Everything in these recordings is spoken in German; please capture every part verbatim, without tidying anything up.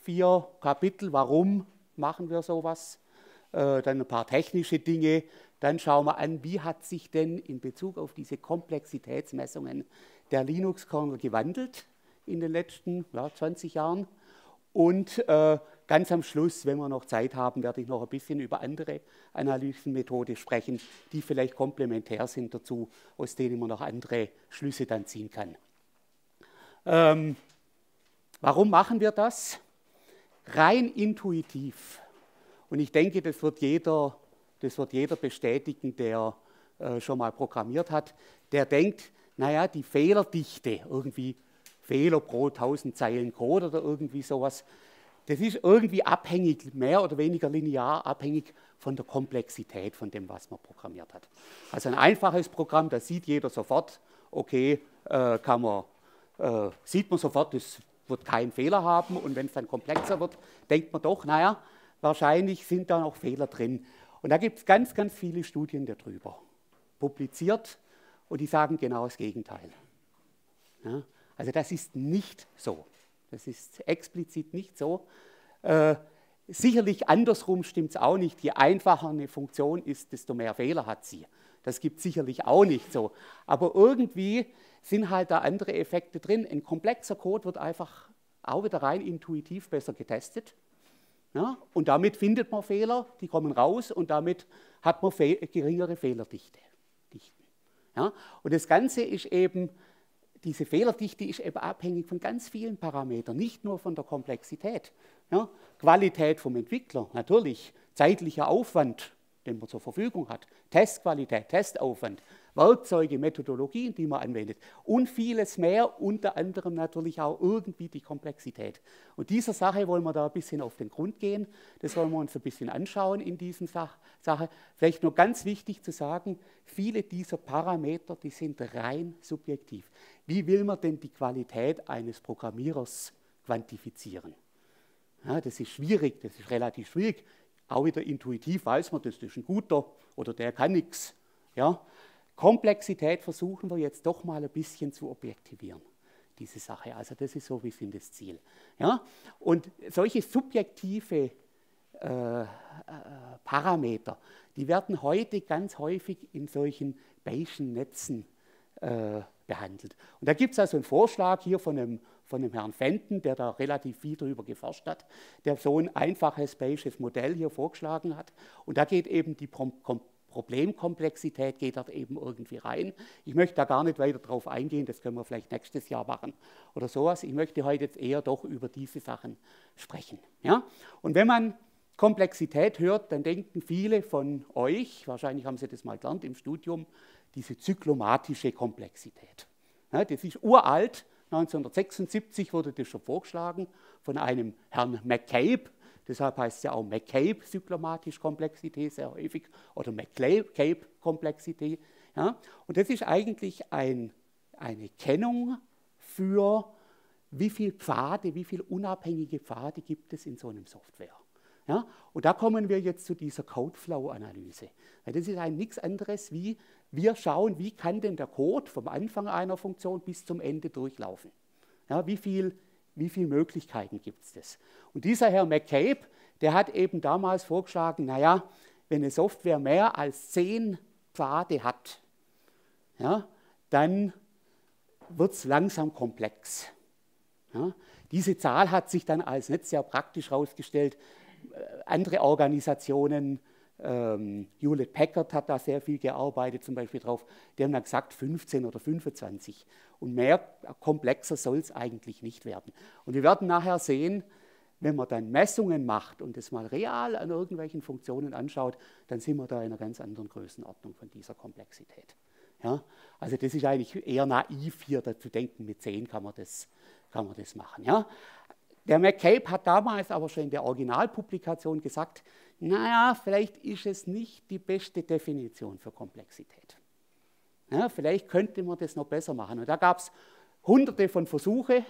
vier Kapitel, warum machen wir sowas, äh, dann ein paar technische Dinge, dann schauen wir an, wie hat sich denn in Bezug auf diese Komplexitätsmessungen der Linux-Kernel gewandelt in den letzten ja, zwanzig Jahren. Und äh, ganz am Schluss, wenn wir noch Zeit haben, werde ich noch ein bisschen über andere Analysenmethoden sprechen, die vielleicht komplementär sind dazu, aus denen man noch andere Schlüsse dann ziehen kann. Ähm, warum machen wir das? Rein intuitiv. Und ich denke, das wird jeder, das wird jeder bestätigen, der äh, schon mal programmiert hat, der denkt, naja, die Fehlerdichte, irgendwie Fehler pro tausend Zeilen Code oder irgendwie sowas, das ist irgendwie abhängig, mehr oder weniger linear abhängig von der Komplexität von dem, was man programmiert hat. Also ein einfaches Programm, das sieht jeder sofort, okay, äh, kann man, äh, sieht man sofort, es wird keinen Fehler haben, und wenn es dann komplexer wird, denkt man doch, naja, wahrscheinlich sind da noch Fehler drin. Und da gibt es ganz, ganz viele Studien darüber, publiziert, und die sagen genau das Gegenteil. Ja? Also das ist nicht so. Das ist explizit nicht so. Äh, sicherlich andersrum stimmt es auch nicht. Je einfacher eine Funktion ist, desto mehr Fehler hat sie. Das gibt es sicherlich auch nicht so. Aber irgendwie sind halt da andere Effekte drin. Ein komplexer Code wird einfach auch wieder rein intuitiv besser getestet. Ja? Und damit findet man Fehler, die kommen raus, und damit hat man fe- geringere Fehlerdichte. Dichten. Ja? Und das Ganze ist eben, diese Fehlerdichte ist eben abhängig von ganz vielen Parametern, nicht nur von der Komplexität. Ja, Qualität vom Entwickler, natürlich, zeitlicher Aufwand, den man zur Verfügung hat, Testqualität, Testaufwand, Werkzeuge, Methodologien, die man anwendet und vieles mehr, unter anderem natürlich auch irgendwie die Komplexität. Und dieser Sache wollen wir da ein bisschen auf den Grund gehen, das wollen wir uns ein bisschen anschauen in dieser Sach Sache. Vielleicht nur ganz wichtig zu sagen, viele dieser Parameter, die sind rein subjektiv. Wie will man denn die Qualität eines Programmierers quantifizieren? Ja, das ist schwierig, das ist relativ schwierig. Auch wieder intuitiv weiß man, das ist ein guter oder der kann nichts. Ja? Komplexität versuchen wir jetzt doch mal ein bisschen zu objektivieren, diese Sache. Also das ist so ein bisschen das Ziel. Ja? Und solche subjektive äh, äh, Parameter, die werden heute ganz häufig in solchen Bayesian Netzen äh, behandelt. Und da gibt es also einen Vorschlag hier von einem, von einem Herrn Fenton, der da relativ viel darüber geforscht hat, der so ein einfaches Bayesches Modell hier vorgeschlagen hat. Und da geht eben die Pro Kom Problemkomplexität geht dort eben irgendwie rein. Ich möchte da gar nicht weiter drauf eingehen, das können wir vielleicht nächstes Jahr machen oder sowas. Ich möchte heute jetzt eher doch über diese Sachen sprechen. Ja? Und wenn man Komplexität hört, dann denken viele von euch, wahrscheinlich haben Sie das mal gelernt im Studium, diese zyklomatische Komplexität. Ja, das ist uralt, neunzehnhundertsechsundsiebzig wurde das schon vorgeschlagen von einem Herrn McCabe, deshalb heißt es ja auch McCabe-zyklomatisch Komplexität sehr häufig, oder McCabe-Komplexität. Ja, und das ist eigentlich ein, eine Kennung für, wie viele Pfade, wie viele unabhängige Pfade gibt es in so einem Software. Ja, und da kommen wir jetzt zu dieser Codeflow-Analyse. Das ist eigentlich nichts anderes wie, wir schauen, wie kann denn der Code vom Anfang einer Funktion bis zum Ende durchlaufen. Ja, wie viel, wie viele Möglichkeiten gibt es das? Und dieser Herr McCabe, der hat eben damals vorgeschlagen, naja, wenn eine Software mehr als zehn Pfade hat, ja, dann wird es langsam komplex. Ja, diese Zahl hat sich dann als nicht sehr praktisch herausgestellt. Andere Organisationen, ähm, Hewlett Packard hat da sehr viel gearbeitet, zum Beispiel drauf, die haben dann gesagt fünfzehn oder fünfundzwanzig. Und mehr komplexer soll es eigentlich nicht werden. Und wir werden nachher sehen, wenn man dann Messungen macht und das mal real an irgendwelchen Funktionen anschaut, dann sind wir da in einer ganz anderen Größenordnung von dieser Komplexität. Ja? Also das ist eigentlich eher naiv hier dazu denken, mit zehn kann man das, kann man das machen. Ja? Der McCabe hat damals aber schon in der Originalpublikation gesagt, naja, vielleicht ist es nicht die beste Definition für Komplexität. Ja, vielleicht könnte man das noch besser machen. Und da gab es hunderte von Versuchen,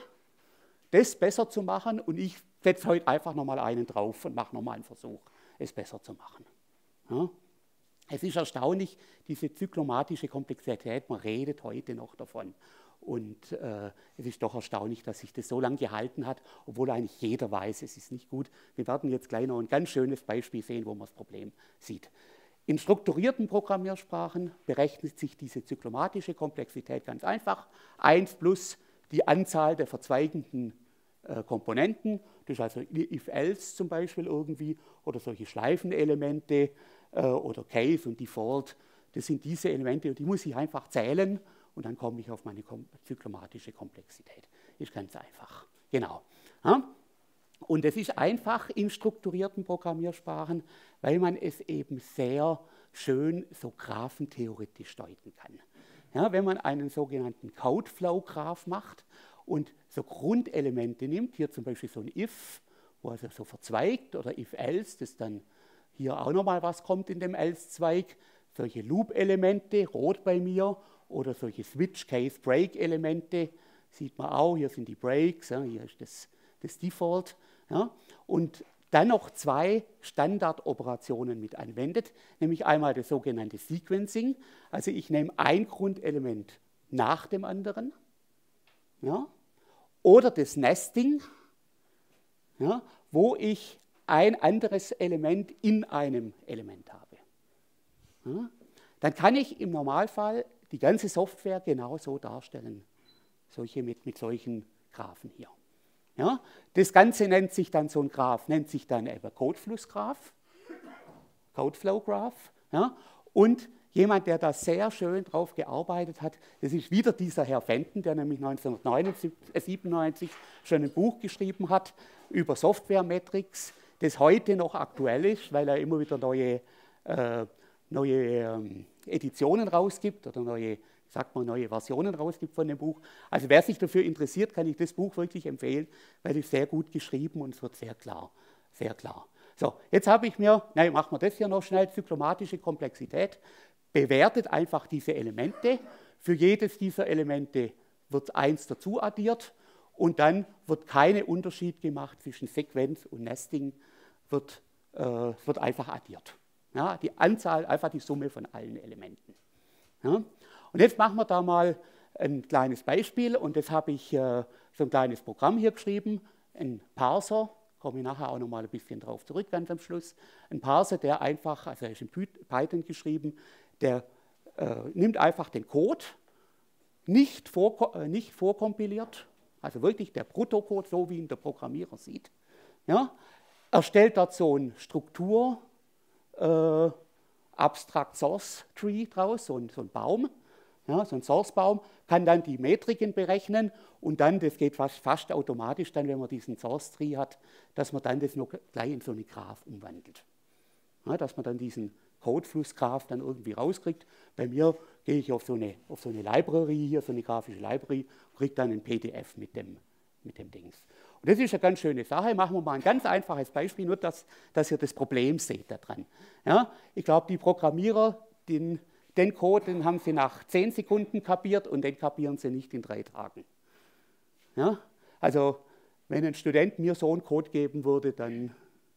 das besser zu machen, und ich setze heute einfach nochmal einen drauf und mache nochmal einen Versuch, es besser zu machen. Ja. Es ist erstaunlich, diese zyklomatische Komplexität, man redet heute noch davon. Und äh, es ist doch erstaunlich, dass sich das so lange gehalten hat, obwohl eigentlich jeder weiß, es ist nicht gut. Wir werden jetzt gleich noch ein ganz schönes Beispiel sehen, wo man das Problem sieht. In strukturierten Programmiersprachen berechnet sich diese zyklomatische Komplexität ganz einfach. eins plus die Anzahl der verzweigenden äh, Komponenten, das ist also if-else zum Beispiel irgendwie, oder solche Schleifenelemente äh, oder Case und Default. Das sind diese Elemente, und die muss ich einfach zählen. Und dann komme ich auf meine zyklomatische Komplexität. Ist ganz einfach. Genau. Ja? Und es ist einfach in strukturierten Programmiersprachen, weil man es eben sehr schön so graphentheoretisch deuten kann. Ja, wenn man einen sogenannten Codeflow-Graph macht und so Grundelemente nimmt, hier zum Beispiel so ein if, wo also so verzweigt, oder if-else, das dann hier auch nochmal was kommt in dem else-Zweig, solche Loop-Elemente, rot bei mir, oder solche Switch-Case-Break-Elemente, sieht man auch, hier sind die Breaks, ja, hier ist das, das Default. Ja, und dann noch zwei Standardoperationen mit anwendet, nämlich einmal das sogenannte Sequencing, also ich nehme ein Grundelement nach dem anderen, ja, oder das Nesting, ja, wo ich ein anderes Element in einem Element habe. Ja, dann kann ich im Normalfall die ganze Software genauso darstellen, solche mit, mit solchen Graphen hier. Ja, das Ganze nennt sich dann, so ein Graph nennt sich dann eben Codeflussgraph, Codeflow-Graph. Ja, und jemand, der da sehr schön drauf gearbeitet hat, das ist wieder dieser Herr Fenton, der nämlich neunzehnhundertsiebenundneunzig schon ein Buch geschrieben hat über Software-Metrics, das heute noch aktuell ist, weil er immer wieder neue, äh, neue ähm, Editionen rausgibt oder neue, sagt man, neue Versionen rausgibt von dem Buch. Also wer sich dafür interessiert, kann ich das Buch wirklich empfehlen, weil es sehr gut geschrieben und es wird sehr klar, sehr klar. So, jetzt habe ich mir, nein, machen wir das hier noch schnell, zyklomatische Komplexität, bewertet einfach diese Elemente. Für jedes dieser Elemente wird eins dazu addiert und dann wird kein Unterschied gemacht zwischen Sequenz und Nesting, wird, äh, wird einfach addiert. Ja, die Anzahl, einfach die Summe von allen Elementen. Ja. Und jetzt machen wir da mal ein kleines Beispiel und das habe ich äh, so ein kleines Programm hier geschrieben, ein Parser, komme ich nachher auch noch mal ein bisschen drauf zurück, ganz am Schluss. Ein Parser, der einfach, also er ist in Python geschrieben, der äh, nimmt einfach den Code, nicht, vor, äh, nicht vorkompiliert, also wirklich der Bruttocode, so wie ihn der Programmierer sieht. Ja, erstellt dort so eine Struktur, äh, Abstract Source Tree draus, so ein, so ein Baum, ja, so ein Source-Baum, kann dann die Metriken berechnen und dann, das geht fast, fast automatisch dann, wenn man diesen Source-Tree hat, dass man dann das noch gleich in so eine Graph umwandelt. Ja, dass man dann diesen Codefluss-Graph dann irgendwie rauskriegt. Bei mir gehe ich auf so eine, auf so eine Library, hier so eine grafische Library, und kriege dann ein P D F mit dem, mit dem Dings. Und das ist eine ganz schöne Sache. Machen wir mal ein ganz einfaches Beispiel, nur dass, dass ihr das Problem seht daran. Ja, ich glaube, die Programmierer, den, den Code, den haben sie nach zehn Sekunden kapiert und den kapieren sie nicht in drei Tagen. Ja, also, wenn ein Student mir so einen Code geben würde, dann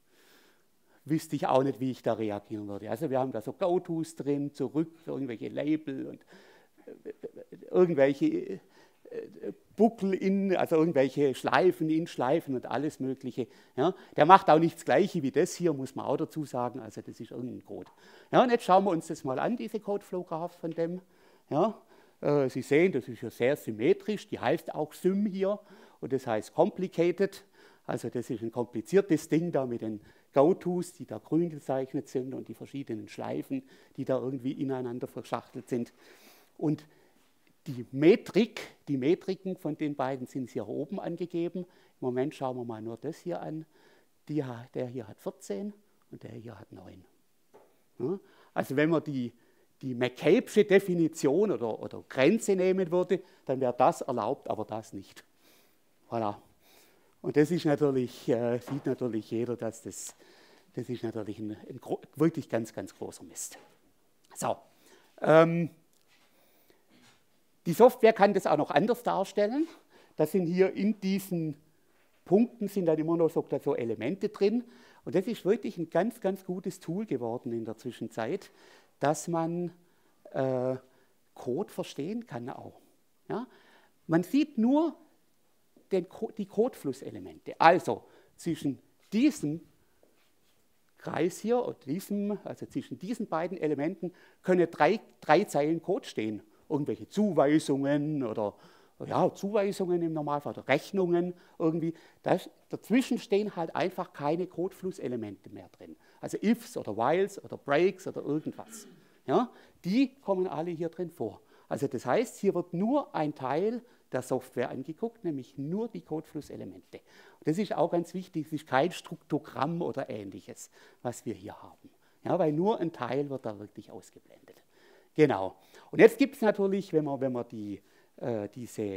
wüsste ich auch nicht, wie ich da reagieren würde. Also wir haben da so Go-Tos drin, zurück, irgendwelche Label und irgendwelche Buckel in, also irgendwelche Schleifen in Schleifen und alles Mögliche. Ja, der macht auch nicht das Gleiche wie das hier, muss man auch dazu sagen, also das ist irgendein Code. Ja, und jetzt schauen wir uns das mal an, diese Codeflow-Graph von dem. Ja, äh, Sie sehen, das ist ja sehr symmetrisch, die heißt auch Sym hier und das heißt complicated, also das ist ein kompliziertes Ding da mit den Go-Tos, die da grün gezeichnet sind und die verschiedenen Schleifen, die da irgendwie ineinander verschachtelt sind. Und die Metrik, die Metriken von den beiden sind hier oben angegeben. Im Moment schauen wir mal nur das hier an. Die, der hier hat vierzehn und der hier hat neun. Ja, also wenn man die, die McCabe'sche Definition oder, oder Grenze nehmen würde, dann wäre das erlaubt, aber das nicht. Voilà. Und das ist natürlich, äh, sieht natürlich jeder, dass das, das ist natürlich ein, ein wirklich ganz, ganz großer Mist. So. Ähm, Die Software kann das auch noch anders darstellen. Das sind hier in diesen Punkten sind dann immer noch so, so Elemente drin. Und das ist wirklich ein ganz, ganz gutes Tool geworden in der Zwischenzeit, dass man äh, Code verstehen kann auch. Ja? Man sieht nur den, die Codeflusselemente. Also zwischen diesem Kreis hier und diesem, also zwischen diesen beiden Elementen können drei, drei Zeilen Code stehen. Irgendwelche Zuweisungen oder ja, Zuweisungen im Normalfall oder Rechnungen irgendwie. Das, dazwischen stehen halt einfach keine Codeflusselemente mehr drin. Also Ifs oder Whiles oder Breaks oder irgendwas. Ja, die kommen alle hier drin vor. Also das heißt, hier wird nur ein Teil der Software angeguckt, nämlich nur die Codeflusselemente. Das ist auch ganz wichtig, es ist kein Struktogramm oder Ähnliches, was wir hier haben. Ja, weil nur ein Teil wird da wirklich ausgeblendet. Genau. Und jetzt gibt es natürlich, wenn wir, wenn wir die, äh, diese äh,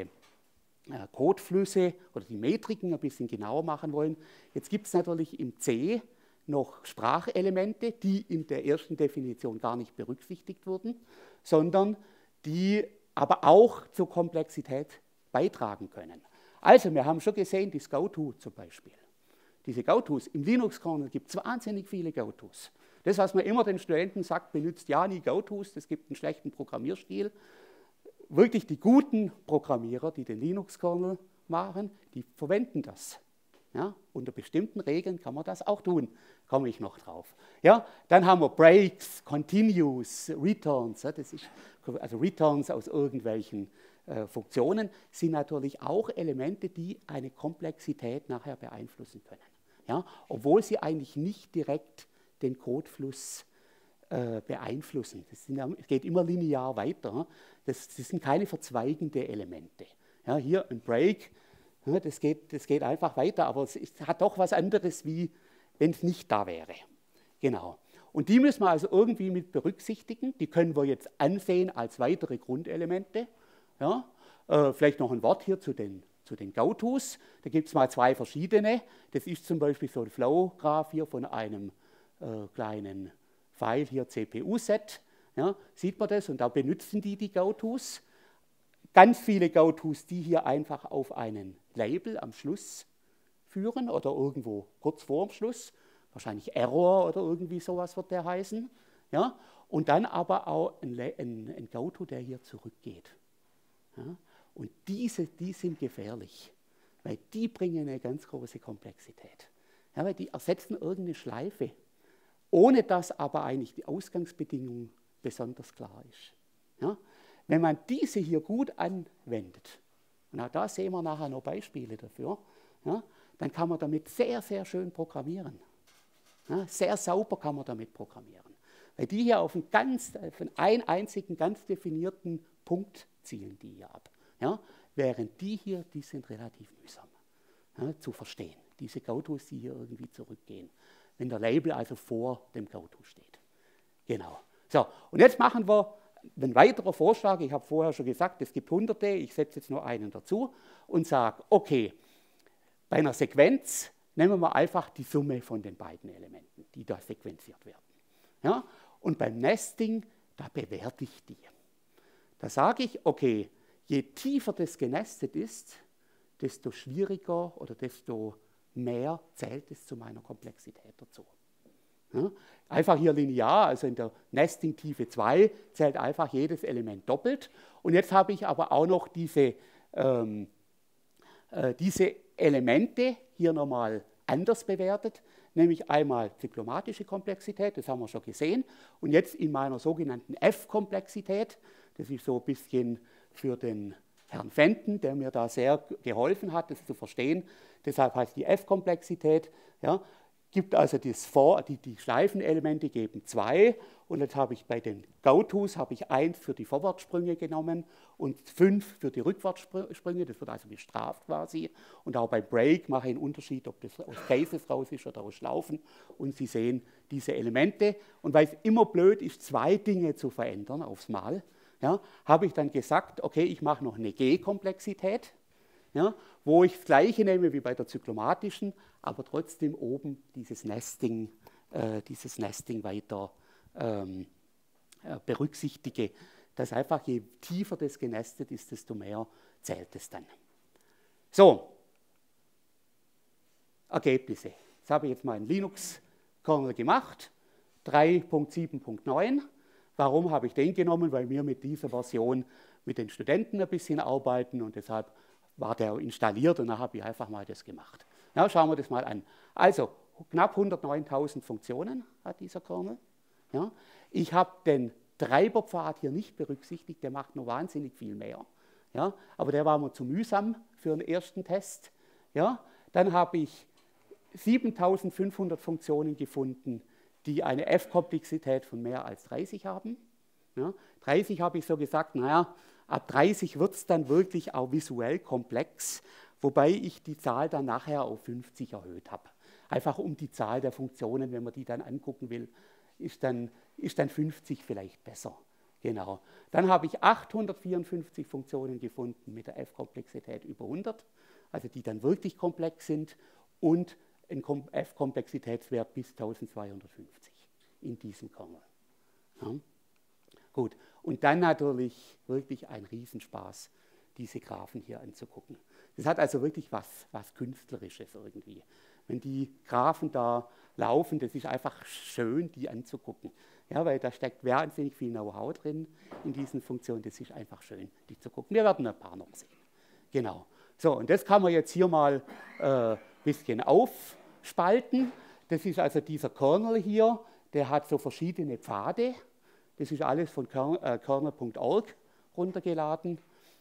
Codeflüsse oder die Metriken ein bisschen genauer machen wollen, jetzt gibt es natürlich im C noch Sprachelemente, die in der ersten Definition gar nicht berücksichtigt wurden, sondern die aber auch zur Komplexität beitragen können. Also, wir haben schon gesehen, das GoTo zum Beispiel. Diese GoTos, im Linux-Kernel gibt es wahnsinnig viele GoTos. Das, was man immer den Studenten sagt, benutzt ja nie GoTos, das gibt einen schlechten Programmierstil. Wirklich die guten Programmierer, die den Linux-Kernel machen, die verwenden das. Ja, unter bestimmten Regeln kann man das auch tun, komme ich noch drauf. Ja, dann haben wir Breaks, Continues, Returns. Ja, das ist, also Returns aus irgendwelchen äh, Funktionen sind natürlich auch Elemente, die eine Komplexität nachher beeinflussen können. Ja, obwohl sie eigentlich nicht direkt den Codefluss äh, beeinflussen. Das sind, es geht immer linear weiter. Das, das sind keine verzweigenden Elemente. Ja, hier ein Break. Ja, das, geht, das geht einfach weiter, aber es ist, hat doch was anderes, wie wenn es nicht da wäre. Genau. Und die müssen wir also irgendwie mit berücksichtigen. Die können wir jetzt ansehen als weitere Grundelemente. Ja, äh, vielleicht noch ein Wort hier zu den, zu den GoTos. Da gibt es mal zwei verschiedene. Das ist zum Beispiel so ein Flow-Graph hier von einem äh, kleinen File, hier C P U-Set. Ja, sieht man das? Und da benutzen die die GoTos. Ganz viele GoTos, die hier einfach auf einen Label am Schluss führen oder irgendwo kurz vor dem Schluss, wahrscheinlich Error oder irgendwie sowas wird der heißen. Ja? Und dann aber auch ein, ein, ein GoTo, der hier zurückgeht. Ja? Und diese, die sind gefährlich, weil die bringen eine ganz große Komplexität. Ja, weil die ersetzen irgendeine Schleife, ohne dass aber eigentlich die Ausgangsbedingung besonders klar ist. Ja? Wenn man diese hier gut anwendet, und auch da sehen wir nachher noch Beispiele dafür, ja, dann kann man damit sehr, sehr schön programmieren. Ja, sehr sauber kann man damit programmieren. Weil die hier auf einen, ganz, auf einen einzigen, ganz definierten Punkt zielen die hier ab. Ja, während die hier, die sind relativ mühsam ja, zu verstehen. Diese GoTos, die hier irgendwie zurückgehen. Wenn der Label also vor dem GoTo steht. Genau. So, und jetzt machen wir ein weiterer Vorschlag, ich habe vorher schon gesagt, es gibt hunderte, ich setze jetzt nur einen dazu und sage, okay, bei einer Sequenz nehmen wir einfach die Summe von den beiden Elementen, die da sequenziert werden. Ja? Und beim Nesting, da bewerte ich die. Da sage ich, okay, je tiefer das genestet ist, desto schwieriger oder desto mehr zählt es zu meiner Komplexität dazu. Ja, einfach hier linear, also in der Nesting-Tiefe zwei zählt einfach jedes Element doppelt. Und jetzt habe ich aber auch noch diese, ähm, äh, diese Elemente hier nochmal anders bewertet, nämlich einmal zyklomatische Komplexität, das haben wir schon gesehen, und jetzt in meiner sogenannten F-Komplexität, das ist so ein bisschen für den Herrn Fenton, der mir da sehr geholfen hat, das zu verstehen, deshalb heißt die F-Komplexität, ja, gibt also das vor, die, die Schleifenelemente geben zwei und jetzt habe ich bei den GoTos habe ich eins für die Vorwärtssprünge genommen und fünf für die Rückwärtssprünge, das wird also bestraft quasi und auch bei Break mache ich einen Unterschied, ob das aus Cases raus ist oder aus Schlaufen und Sie sehen diese Elemente und weil es immer blöd ist, zwei Dinge zu verändern aufs Mal, ja, habe ich dann gesagt, okay, ich mache noch eine G-Komplexität, ja, wo ich das Gleiche nehme wie bei der zyklomatischen, aber trotzdem oben dieses Nesting, äh, dieses Nesting weiter ähm, äh, berücksichtige, dass einfach je tiefer das genestet ist, desto mehr zählt es dann. So, Ergebnisse. Das habe ich jetzt mal in Linux-Kernel gemacht, drei Punkt sieben Punkt neun. Warum habe ich den genommen? Weil wir mit dieser Version mit den Studenten ein bisschen arbeiten und deshalb war der installiert und dann habe ich einfach mal das gemacht. Ja, schauen wir das mal an. Also knapp hundertneuntausend Funktionen hat dieser Kernel. Ja. Ich habe den Treiberpfad hier nicht berücksichtigt, der macht nur wahnsinnig viel mehr. Ja. Aber der war mir zu mühsam für den ersten Test. Ja. Dann habe ich siebentausendfünfhundert Funktionen gefunden, die eine F-Komplexität von mehr als dreißig haben. Ja. dreißig habe ich so gesagt, naja, ab dreißig wird es dann wirklich auch visuell komplex, wobei ich die Zahl dann nachher auf fünfzig erhöht habe. Einfach um die Zahl der Funktionen, wenn man die dann angucken will, ist dann, ist dann fünfzig vielleicht besser. Genau. Dann habe ich achthundertvierundfünfzig Funktionen gefunden mit der F-Komplexität über hundert, also die dann wirklich komplex sind, und ein F-Komplexitätswert bis eintausendzweihundertfünfzig in diesem Kernel. Ja. Gut, und dann natürlich wirklich ein Riesenspaß, diese Graphen hier anzugucken. Das hat also wirklich was, was Künstlerisches irgendwie. Wenn die Graphen da laufen, das ist einfach schön, die anzugucken. Ja, weil da steckt wahnsinnig viel Know-how drin in diesen Funktionen. Das ist einfach schön, die zu gucken. Wir werden ein paar noch sehen. Genau. So, und das kann man jetzt hier mal ein äh, bisschen aufspalten. Das ist also dieser Kernel hier, der hat so verschiedene Pfade. Das ist alles von kernel punkt org runtergeladen.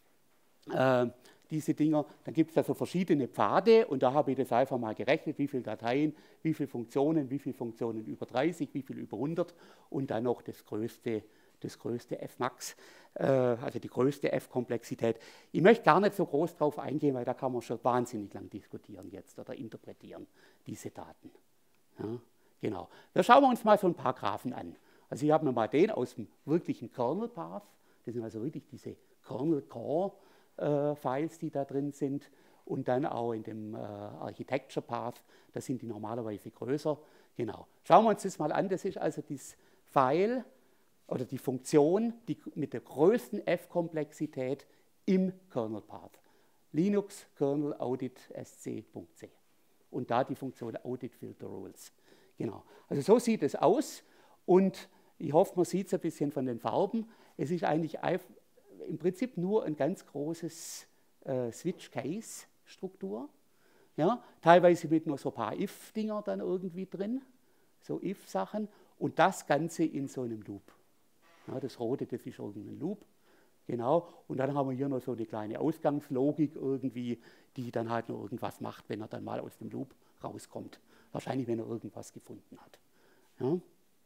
Äh, diese Dinger, dann gibt es also verschiedene Pfade und da habe ich das einfach mal gerechnet, wie viele Dateien, wie viele Funktionen, wie viele Funktionen über dreißig, wie viele über hundert und dann noch das größte, das größte Fmax, äh, also die größte F-Komplexität. Ich möchte gar nicht so groß drauf eingehen, weil da kann man schon wahnsinnig lang diskutieren jetzt oder interpretieren, diese Daten. Ja, genau. Da schauen wir uns mal so ein paar Graphen an. Also ich habe mir mal den aus dem wirklichen Kernel Path, das sind also wirklich diese Kernel Core äh, Files, die da drin sind, und dann auch in dem äh, Architecture Path, da sind die normalerweise größer. Genau. Schauen wir uns das mal an, das ist also das File oder die Funktion die mit der größten F-Komplexität im Kernel Path. Linux Kernel Audit sc.c und da die Funktion Audit Filter Rules. Genau. Also so sieht es aus und ich hoffe, man sieht es ein bisschen von den Farben. Es ist eigentlich im Prinzip nur ein ganz großes äh, Switch-Case-Struktur. Ja, teilweise mit nur so ein paar if-Dinger dann irgendwie drin, so if-Sachen, und das Ganze in so einem Loop. Ja, das rote, das ist irgendein Loop. Genau, und dann haben wir hier noch so eine kleine Ausgangslogik irgendwie, die dann halt noch irgendwas macht, wenn er dann mal aus dem Loop rauskommt. Wahrscheinlich, wenn er irgendwas gefunden hat. Ja.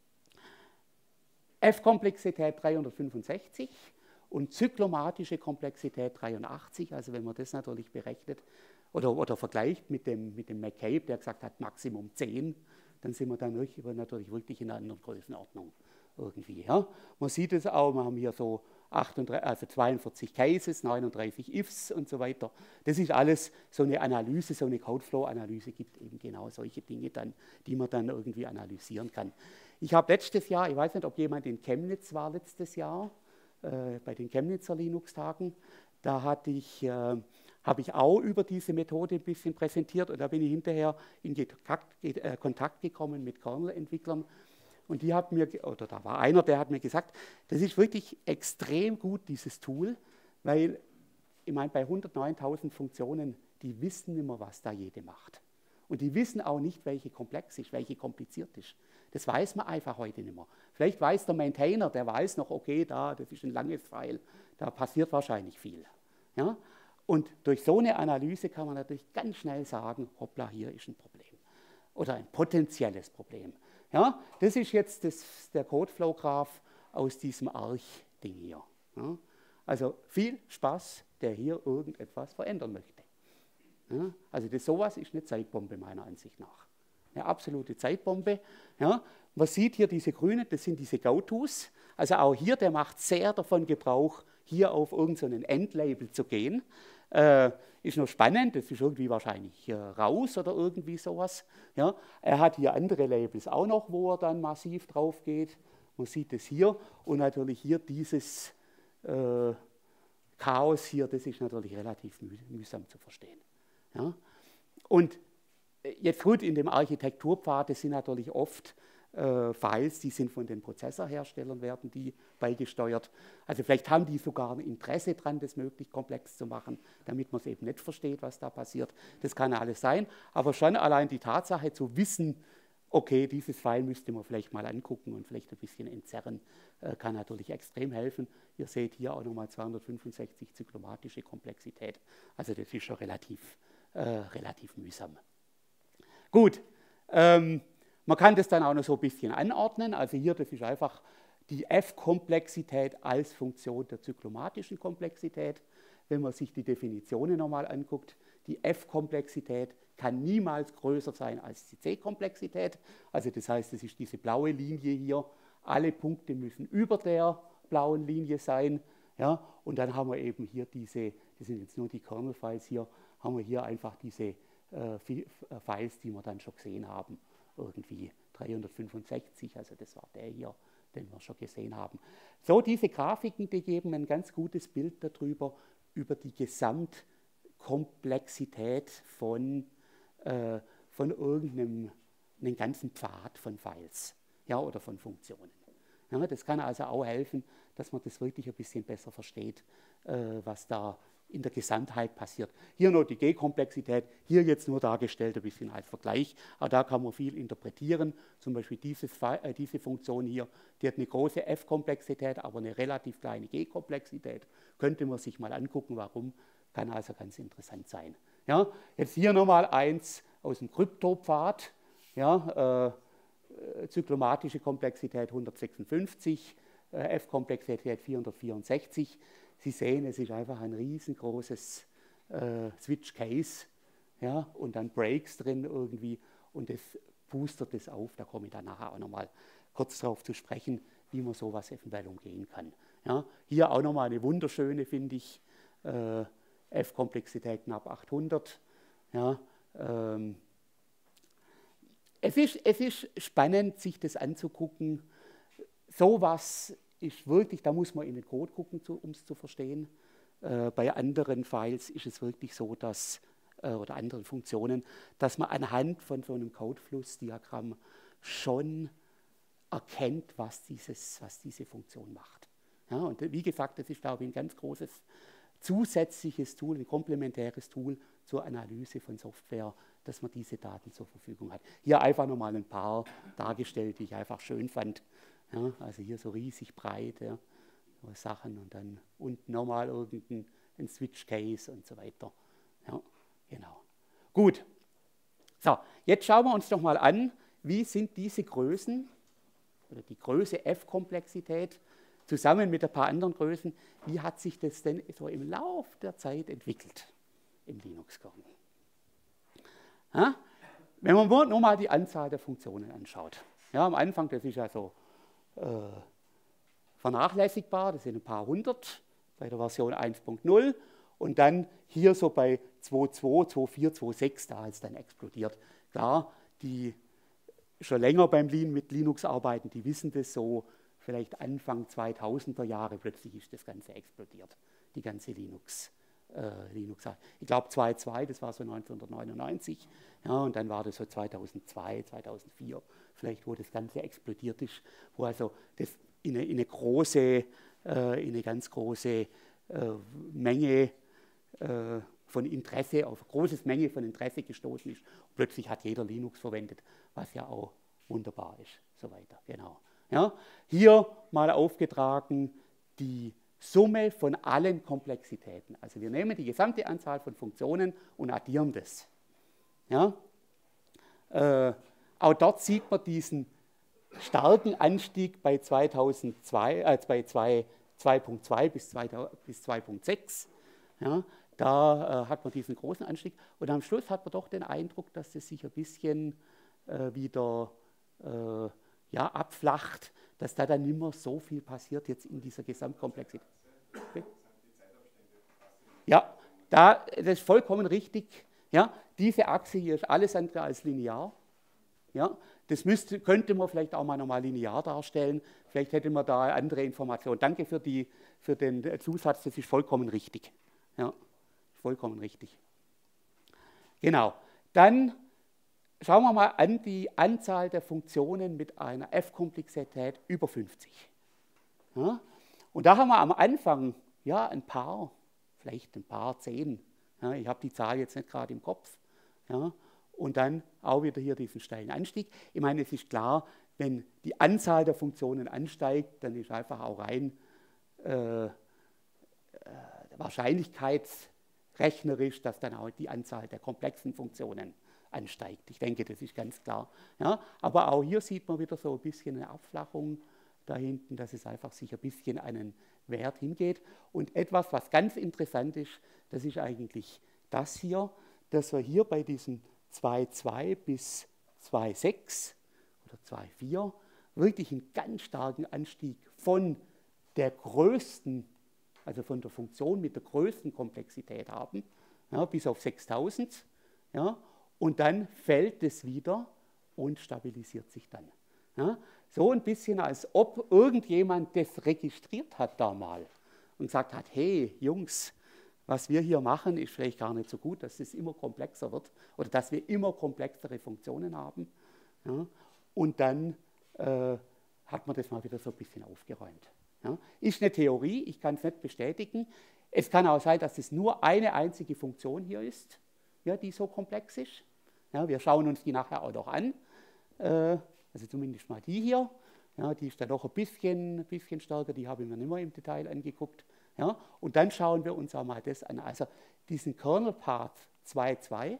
F-Komplexität dreihundertfünfundsechzig und zyklomatische Komplexität dreiundachtzig. Also wenn man das natürlich berechnet oder, oder vergleicht mit dem, mit dem McCabe, der gesagt hat Maximum zehn, dann sind wir dann natürlich wirklich in einer anderen Größenordnung irgendwie. Ja. Man sieht es auch, wir haben hier so achtunddreißig, also zweiundvierzig Cases, neununddreißig Ifs und so weiter. Das ist alles so eine Analyse, so eine Codeflow-Analyse gibt eben genau solche Dinge dann, die man dann irgendwie analysieren kann. Ich habe letztes Jahr, ich weiß nicht, ob jemand in Chemnitz war letztes Jahr, äh, bei den Chemnitzer Linux-Tagen, da hatte ich, äh, habe ich auch über diese Methode ein bisschen präsentiert und da bin ich hinterher in Kontakt, äh, Kontakt gekommen mit Kernel-Entwicklern. Und die hat mir, oder da war einer, der hat mir gesagt, das ist wirklich extrem gut, dieses Tool, weil, ich meine, bei hundertneuntausend Funktionen, die wissen immer, was da jede macht. Und die wissen auch nicht, welche komplex ist, welche kompliziert ist. Das weiß man einfach heute nicht mehr. Vielleicht weiß der Maintainer, der weiß noch, okay, da, das ist ein langes File, da passiert wahrscheinlich viel. Ja? Und durch so eine Analyse kann man natürlich ganz schnell sagen, hoppla, hier ist ein Problem. Oder ein potenzielles Problem. Ja, das ist jetzt das, der Codeflow-Graph aus diesem Arch-Ding hier. Ja, also viel Spaß, der hier irgendetwas verändern möchte. Ja, also das, sowas ist eine Zeitbombe meiner Ansicht nach. Eine absolute Zeitbombe. Ja, man sieht hier diese grünen, das sind diese Go-Tos. Also auch hier, der macht sehr davon Gebrauch, hier auf irgendein so Endlabel zu gehen. Äh, ist noch spannend, das ist irgendwie wahrscheinlich äh, raus oder irgendwie sowas. Ja. Er hat hier andere Labels auch noch, wo er dann massiv drauf geht. Man sieht es hier und natürlich hier dieses äh, Chaos hier, das ist natürlich relativ müh mühsam zu verstehen. Ja. Und jetzt gut, in dem Architekturpfad, das sind natürlich oft äh, Files, die sind von den Prozessorherstellern, werden die beigesteuert. Also vielleicht haben die sogar ein Interesse daran, das möglichst komplex zu machen, damit man es eben nicht versteht, was da passiert. Das kann alles sein, aber schon allein die Tatsache zu wissen, okay, dieses File müsste man vielleicht mal angucken und vielleicht ein bisschen entzerren, äh, kann natürlich extrem helfen. Ihr seht hier auch nochmal zweihundertfünfundsechzig zyklomatische Komplexität. Also das ist schon relativ, äh, relativ mühsam. Gut, ähm, man kann das dann auch noch so ein bisschen anordnen. Also hier, das ist einfach die F-Komplexität als Funktion der zyklomatischen Komplexität. Wenn man sich die Definitionen nochmal anguckt, die F-Komplexität kann niemals größer sein als die C-Komplexität. Also das heißt, es ist diese blaue Linie hier. Alle Punkte müssen über der blauen Linie sein. Ja? Und dann haben wir eben hier diese, das sind jetzt nur die Kernel-Files hier, haben wir hier einfach diese äh, Files, die wir dann schon gesehen haben. Irgendwie dreihundertfünfundsechzig, also das war der hier, den wir schon gesehen haben. So, diese Grafiken, die geben ein ganz gutes Bild darüber, über die Gesamtkomplexität von, äh, von irgendeinem einen ganzen Pfad von Files, ja, oder von Funktionen. Ja, das kann also auch helfen, dass man das wirklich ein bisschen besser versteht, äh, was da in der Gesamtheit passiert. Hier noch die G-Komplexität, hier jetzt nur dargestellt ein bisschen als Vergleich, aber da kann man viel interpretieren. Zum Beispiel dieses, äh, diese Funktion hier, die hat eine große F-Komplexität, aber eine relativ kleine G-Komplexität. Könnte man sich mal angucken, warum, kann also ganz interessant sein. Ja, jetzt hier nochmal eins aus dem Kryptopfad, ja, äh, zyklomatische Komplexität hundertsechsundfünfzig, äh, F-Komplexität vierhundertvierundsechzig. Sie sehen, es ist einfach ein riesengroßes äh, Switch-Case, ja, und dann Breaks drin irgendwie und das boostert das auf. Da komme ich dann nachher auch nochmal kurz darauf zu sprechen, wie man sowas eventuell umgehen kann. Ja, hier auch nochmal eine wunderschöne, finde ich, äh, F-Komplexität knapp achthundert. Ja, ähm, es, ist, es ist spannend, sich das anzugucken. Sowas ist wirklich, da muss man in den Code gucken, um es zu verstehen. Äh, bei anderen Files ist es wirklich so, dass, äh, oder anderen Funktionen, dass man anhand von so einem Codeflussdiagramm schon erkennt, was, dieses, was diese Funktion macht. Ja, und wie gesagt, das ist, glaube ich, ein ganz großes zusätzliches Tool, ein komplementäres Tool zur Analyse von Software, dass man diese Daten zur Verfügung hat. Hier einfach nochmal ein paar dargestellt, die ich einfach schön fand. Ja, also hier so riesig breit, ja, so Sachen und dann unten nochmal irgendein ein Switch-Case und so weiter. Ja, genau. Gut. So, jetzt schauen wir uns doch mal an, wie sind diese Größen, oder die Größe F-Komplexität, zusammen mit ein paar anderen Größen, wie hat sich das denn so im Lauf der Zeit entwickelt im Linux-Kernel? Ja, wenn man nur mal die Anzahl der Funktionen anschaut. Ja, am Anfang, das ist ja so äh, vernachlässigbar, das sind ein paar hundert bei der Version eins Punkt null und dann hier so bei zwei Punkt zwei, zwei Punkt vier, zwei Punkt sechs, da ist es dann explodiert. Klar, die schon länger beim Lean mit Linux arbeiten, die wissen das so, vielleicht Anfang zweitausender Jahre plötzlich ist das Ganze explodiert, die ganze Linux. Äh, Linux. Ich glaube zwei Punkt zwei, das war so neunzehnhundertneunundneunzig, ja, und dann war das so zweitausendzwei, zweitausendvier, vielleicht wo das Ganze explodiert ist, wo also das in eine, in eine große, äh, in eine ganz große äh, Menge äh, von Interesse, auf eine große Menge von Interesse gestoßen ist. Und plötzlich hat jeder Linux verwendet, was ja auch wunderbar ist, so weiter, genau. Ja, hier mal aufgetragen die Summe von allen Komplexitäten. Also wir nehmen die gesamte Anzahl von Funktionen und addieren das. Ja? Äh, auch dort sieht man diesen starken Anstieg bei zweitausendzwei, äh, bei zwei Punkt zwei bis zwei Punkt sechs. Ja? Da äh, hat man diesen großen Anstieg. Und am Schluss hat man doch den Eindruck, dass das sich ein bisschen äh, wieder äh, ja, abflacht, dass da dann nicht mehr so viel passiert jetzt in dieser Gesamtkomplexität. Okay. Ja, da, das ist vollkommen richtig. Ja, diese Achse hier ist alles andere als linear. Ja, das müsste, könnte man vielleicht auch mal nochmal linear darstellen. Vielleicht hätte man da andere Informationen. Danke für, die, für den Zusatz, das ist vollkommen richtig. Ja, vollkommen richtig. Genau. Dann schauen wir mal an die Anzahl der Funktionen mit einer F-Komplexität über fünfzig. Ja? Und da haben wir am Anfang ja, ein paar, vielleicht ein paar, zehn. Ja, ich habe die Zahl jetzt nicht gerade im Kopf. Ja? Und dann auch wieder hier diesen steilen Anstieg. Ich meine, es ist klar, wenn die Anzahl der Funktionen ansteigt, dann ist einfach auch rein äh, äh, wahrscheinlichkeitsrechnerisch, dass dann auch die Anzahl der komplexen Funktionen ansteigt. Ich denke, das ist ganz klar. Ja? Aber auch hier sieht man wieder so ein bisschen eine Abflachung da hinten, dass es einfach sich ein bisschen einen Wert hingeht. Und etwas, was ganz interessant ist, das ist eigentlich das hier, dass wir hier bei diesem zwei Komma zwei bis zwei Komma sechs oder zwei Komma vier wirklich einen ganz starken Anstieg von der größten, also von der Funktion mit der größten Komplexität haben, ja, bis auf sechstausend. Ja, und dann fällt es wieder und stabilisiert sich dann. Ja, so ein bisschen, als ob irgendjemand das registriert hat da mal und gesagt hat, hey Jungs, was wir hier machen, ist vielleicht gar nicht so gut, dass es immer komplexer wird oder dass wir immer komplexere Funktionen haben. Ja, und dann äh, hat man das mal wieder so ein bisschen aufgeräumt. Ja, ist eine Theorie, ich kann es nicht bestätigen. Es kann auch sein, dass es nur eine einzige Funktion hier ist, ja, die so komplex ist. Ja, wir schauen uns die nachher auch noch an. Äh, also zumindest mal die hier. Ja, die ist dann noch ein bisschen, ein bisschen stärker, die habe ich mir nicht mehr im Detail angeguckt. Ja, und dann schauen wir uns auch mal das an. Also diesen Kernel-Part zwei Komma zwei,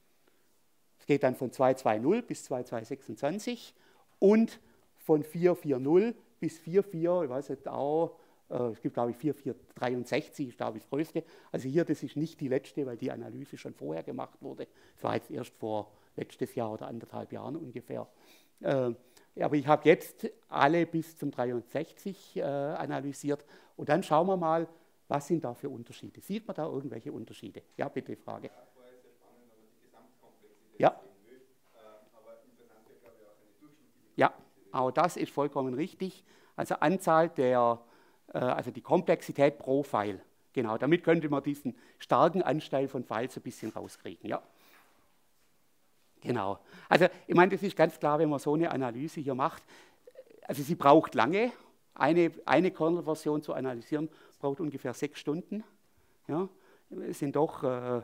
es geht dann von zwei Komma zwei null bis zwei Komma zwei sechsundzwanzig und von vier Komma vier null bis vier Komma vier, ich weiß nicht, auch, äh, es gibt glaube ich vier Komma vier dreiundsechzig, ist glaube ich das größte. Also hier, das ist nicht die letzte, weil die Analyse schon vorher gemacht wurde. Das war jetzt erst vor letztes Jahr oder anderthalb Jahren ungefähr. Äh, aber ich habe jetzt alle bis zum dreiundsechzig äh, analysiert und dann schauen wir mal, was sind da für Unterschiede. Sieht man da irgendwelche Unterschiede? Ja, bitte, Frage. Ja, war sehr spannend, wenn man die Gesamtkomplexität ja. sehen will. Äh, aber interessant wäre, glaube ich, auch eine durchschnittliche. Ja, auch das ist vollkommen richtig. Also Anzahl der, äh, also die Komplexität pro File. Genau, damit könnte man diesen starken Anteil von Files ein bisschen rauskriegen. Ja. Genau. Also ich meine, das ist ganz klar, wenn man so eine Analyse hier macht. Also sie braucht lange. Eine, eine Kernel-Version zu analysieren braucht ungefähr sechs Stunden. Ja. Es sind doch äh,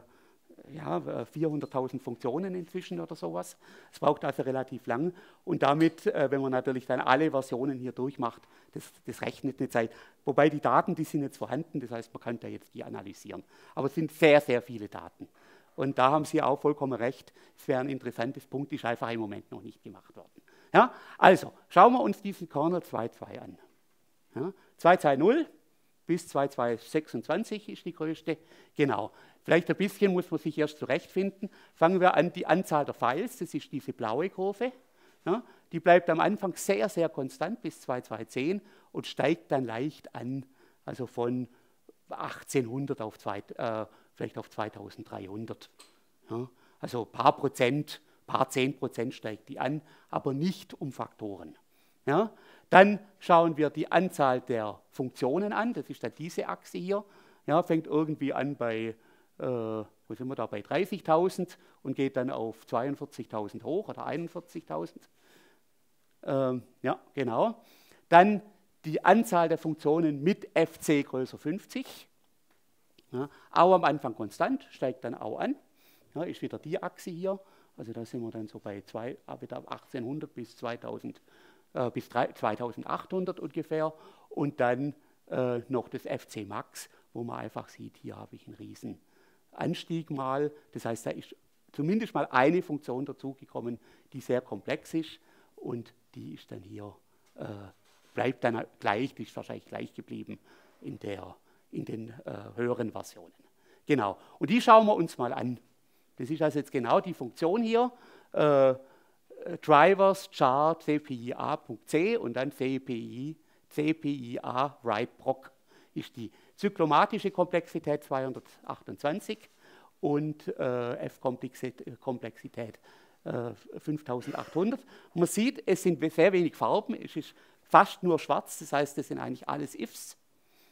ja, vierhunderttausend Funktionen inzwischen oder sowas. Es braucht also relativ lang. Und damit, äh, wenn man natürlich dann alle Versionen hier durchmacht, das, das rechnet eine Zeit. Wobei die Daten, die sind jetzt vorhanden, das heißt, man kann da jetzt die analysieren. Aber es sind sehr, sehr viele Daten. Und da haben Sie auch vollkommen recht, es wäre ein interessantes Punkt, ist einfach im Moment noch nicht gemacht worden. Ja, also, schauen wir uns diesen Kernel zwei Komma zwei an. Ja, zwei Komma zwei null bis zwei Komma zwei sechsundzwanzig ist die größte. Genau. Vielleicht ein bisschen muss man sich erst zurechtfinden. Fangen wir an, die Anzahl der Files, das ist diese blaue Kurve. Ja, die bleibt am Anfang sehr, sehr konstant bis zwei Komma zwei zehn und steigt dann leicht an, also von achtzehnhundert auf zwei, äh, vielleicht auf zweitausenddreihundert. Ja, also ein paar Prozent, paar zehn Prozent steigt die an, aber nicht um Faktoren. Ja, dann schauen wir die Anzahl der Funktionen an, das ist dann diese Achse hier. Ja, fängt irgendwie an bei, äh, wo sind wir da, bei dreißigtausend und geht dann auf zweiundvierzigtausend hoch oder einundvierzigtausend. Ähm, ja, genau. Dann die Anzahl der Funktionen mit F C größer fünfzig. Ja, auch am Anfang konstant, steigt dann auch an. Ja, ist wieder die Achse hier. Also da sind wir dann so bei zwei, achtzehnhundert bis, zweitausend, äh, bis zweitausendachthundert ungefähr. Und dann äh, noch das F C Max, wo man einfach sieht, hier habe ich einen riesen Anstieg mal. Das heißt, da ist zumindest mal eine Funktion dazugekommen, die sehr komplex ist. Und die ist dann hier, äh, bleibt dann gleich, die ist wahrscheinlich gleich geblieben in der in den äh, höheren Versionen. Genau, und die schauen wir uns mal an. Das ist also jetzt genau die Funktion hier, äh, Drivers chart C P I A.c und dann C P I, C P I A write proc ist die zyklomatische Komplexität zweihundertachtundzwanzig und äh, F-Komplexität äh, fünftausendachthundert. Und man sieht, es sind sehr wenig Farben, es ist fast nur schwarz, das heißt, das sind eigentlich alles Ifs.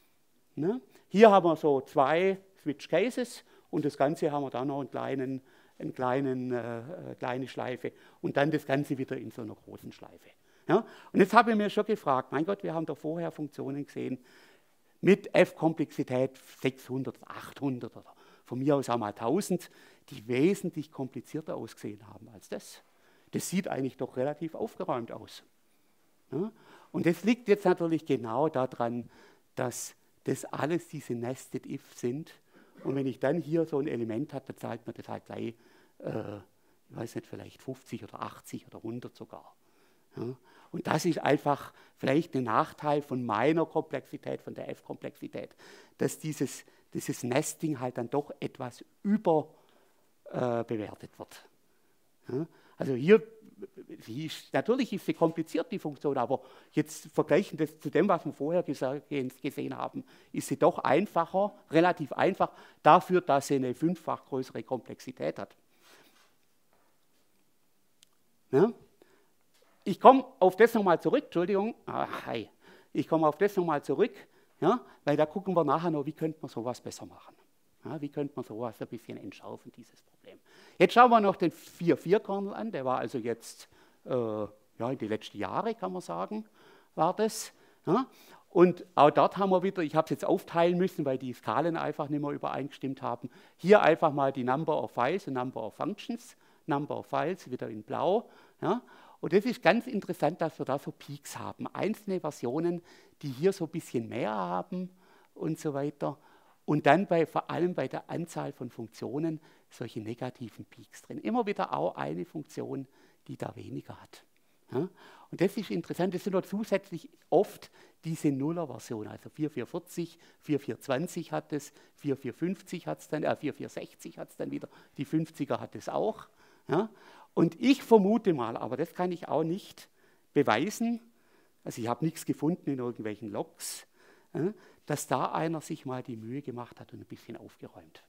Ne? Hier haben wir so zwei Switch Cases und das Ganze haben wir dann noch einen kleinen eine kleinen, äh, kleine Schleife und dann das Ganze wieder in so einer großen Schleife. Ja? Und jetzt habe ich mir schon gefragt, mein Gott, wir haben doch vorher Funktionen gesehen mit F-Komplexität sechshundert, achthundert oder von mir aus auch mal tausend, die wesentlich komplizierter ausgesehen haben als das. Das sieht eigentlich doch relativ aufgeräumt aus. Ja? Und das liegt jetzt natürlich genau daran, dass das alles diese Nested If sind. Und wenn ich dann hier so ein Element habe, dann zeigt mir das halt gleich, äh, ich weiß nicht, vielleicht fünfzig oder achtzig oder hundert sogar. Ja? Und das ist einfach vielleicht ein Nachteil von meiner Komplexität, von der F-Komplexität, dass dieses, dieses Nesting halt dann doch etwas überbewertet äh, wird. Ja? Also hier, ist, natürlich ist sie kompliziert, die Funktion, aber jetzt vergleichen das zu dem, was wir vorher gesehen haben, ist sie doch einfacher, relativ einfach, dafür, dass sie eine fünffach größere Komplexität hat. Ja? Ich komme auf das nochmal zurück, Entschuldigung, ah, hi. ich komme auf das nochmal zurück, ja, weil da gucken wir nachher noch, wie könnte man sowas besser machen. Ja, wie könnte man sowas ein bisschen entschärfen, dieses Problem. Jetzt schauen wir noch den vier Punkt vier-Kernel an, der war also jetzt, äh, ja, in die letzten Jahre, kann man sagen, war das. Ja. Und auch dort haben wir wieder, ich habe es jetzt aufteilen müssen, weil die Skalen einfach nicht mehr übereingestimmt haben. Hier einfach mal die Number of Files und Number of Functions, Number of Files wieder in blau. Ja. Und das ist ganz interessant, dass wir da so Peaks haben. Einzelne Versionen, die hier so ein bisschen mehr haben und so weiter. Und dann bei, vor allem bei der Anzahl von Funktionen solche negativen Peaks drin. Immer wieder auch eine Funktion, die da weniger hat. Ja? Und das ist interessant, das sind noch zusätzlich oft diese Nuller-Version, also vier Punkt vier vierzig, vier Punkt vier zwanzig hat es, vier Punkt vier fünfzig hat es dann, äh, vier Punkt vier sechzig hat es dann wieder, die fünfziger hat es auch. Ja? Und ich vermute mal, aber das kann ich auch nicht beweisen, also ich habe nichts gefunden in irgendwelchen Logs, ja, dass da einer sich mal die Mühe gemacht hat und ein bisschen aufgeräumt.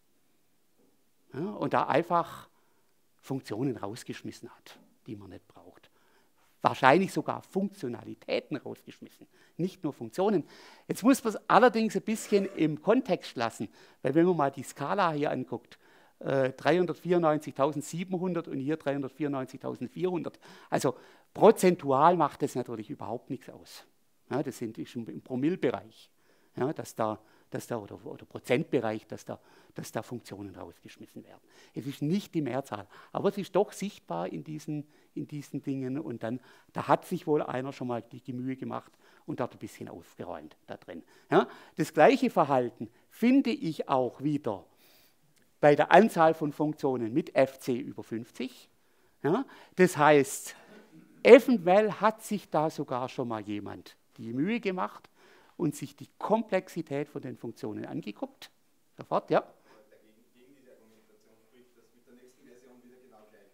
Ja, und da einfach Funktionen rausgeschmissen hat, die man nicht braucht. Wahrscheinlich sogar Funktionalitäten rausgeschmissen, nicht nur Funktionen. Jetzt muss man es allerdings ein bisschen im Kontext lassen, weil wenn man mal die Skala hier anguckt, äh, dreihundertvierundneunzigtausendsiebenhundert und hier dreihundertvierundneunzigtausendvierhundert, also prozentual macht das natürlich überhaupt nichts aus. Ja, das sind, ist im Promillebereich. Ja, dass da, dass da oder, oder Prozentbereich, dass da, dass da Funktionen rausgeschmissen werden. Es ist nicht die Mehrzahl, aber es ist doch sichtbar in diesen, in diesen Dingen und dann, da hat sich wohl einer schon mal die, die Mühe gemacht und dort ein bisschen aufgeräumt da drin. Ja, das gleiche Verhalten finde ich auch wieder bei der Anzahl von Funktionen mit F C über fünfzig. Ja, das heißt, eventuell hat sich da sogar schon mal jemand die Mühe gemacht und sich die Komplexität von den Funktionen angeguckt. Sofort, ja. Dagegen, gegen diese Argumentation spricht, dass mit der nächsten Version wieder genau gleich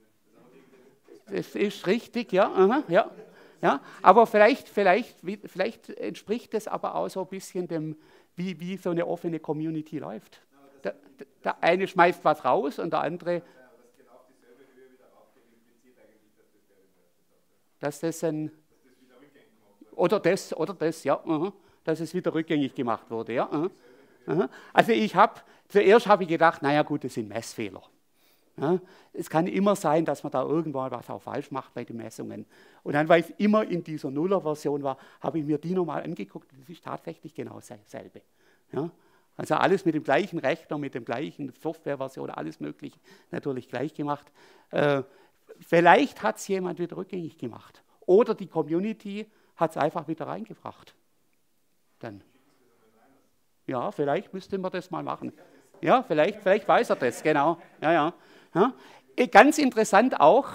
hochgeht. Das ist richtig, ja. Aha, ja, ja. Aber vielleicht, vielleicht, vielleicht entspricht das aber auch so ein bisschen dem, wie, wie so eine offene Community läuft. Der, der eine schmeißt was raus und der andere... Dass das ein... Oder das, oder das, ja, uh-huh, dass es wieder rückgängig gemacht wurde. Ja, uh-huh, uh-huh. Also ich habe, zuerst habe ich gedacht, naja gut, das sind Messfehler. Ja, es kann immer sein, dass man da irgendwann was auch falsch macht bei den Messungen. Und dann, weil es immer in dieser Nuller-Version war, habe ich mir die nochmal angeguckt. Das ist tatsächlich genau dasselbe. Ja, also alles mit dem gleichen Rechner, mit dem gleichen Softwareversion, alles mögliche natürlich gleich gemacht. Äh, vielleicht hat es jemand wieder rückgängig gemacht. Oder die Community hat es einfach wieder reingebracht. Dann. Ja, vielleicht müsste man das mal machen. Ja, vielleicht, vielleicht weiß er das, genau. Ja, ja. Ja. Ganz interessant auch,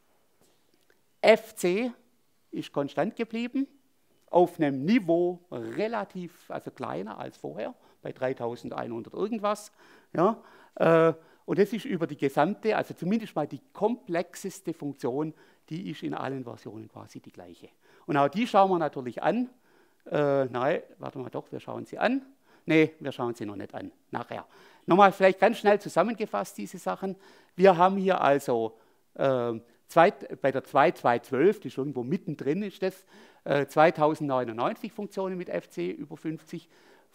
F C ist konstant geblieben, auf einem Niveau relativ, also kleiner als vorher, bei dreitausendeinhundert irgendwas. Ja. Und das ist über die gesamte, also zumindest mal die komplexeste Funktion, die ist in allen Versionen quasi die gleiche. Und auch die schauen wir natürlich an. Äh, nein, warte mal doch, wir schauen sie an. Nee, wir schauen sie noch nicht an, nachher. Nochmal vielleicht ganz schnell zusammengefasst, diese Sachen. Wir haben hier also äh, zwei, bei der zwei Punkt zwei zwölf, die ist irgendwo mittendrin, ist das, äh, zweitausendneunundneunzig Funktionen mit F C über fünfzig.